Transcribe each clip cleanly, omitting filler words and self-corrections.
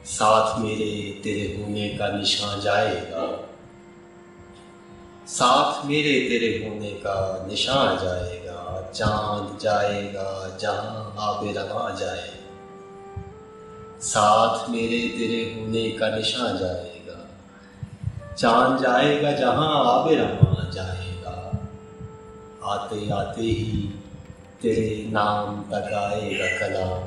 साथ मेरे तेरे होने का निशान जाएगा, साथ मेरे तेरे होने का निशान जाएगा। चांद जाएगा जहां आबे रवां जाएगा, साथ मेरे तेरे होने का निशान जाएगा। चांद जाएगा जहां आबे रवां जाएगा। आते आते ही तेरे नाम तक आएगा कलाम,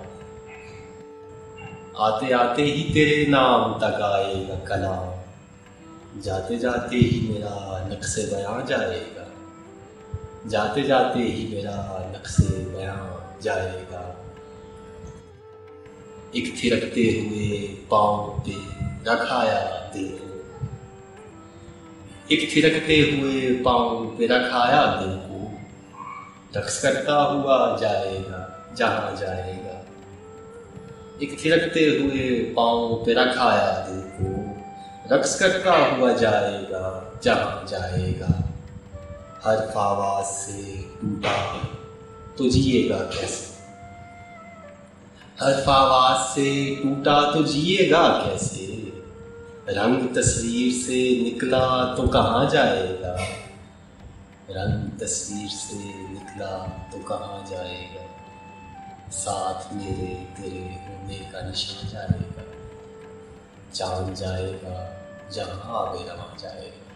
आते आते ही तेरे नाम तक आएगा कलाम। जाते जाते ही मेरा नक्शे बयां जाएगा, जाते जाते ही मेरा नक्शे बयां जाएगा। एक थिरकते हुए पाँव पे रखाया दिल को, एक थिरकते हुए पाँव पे रखाया दिल को। रक्स करता हुआ जाएगा जहां जाएगा। एक थिरकते हुए पाँव पे रखाया दिल को, रक्स करता हुआ जाएगा जहां जाएगा। हर आवाज से टूटा तो जिएगा कैसे, हर आवाज से टूटा तो जिएगा कैसे। रंग तस्वीर से निकला तो कहाँ जाएगा, रंग तस्वीर से निकला तो कहाँ जाएगा। साथ मेरे तेरे होने का निशान जाएगा। चांद जाएगा जहां आबे रवां जाएगा।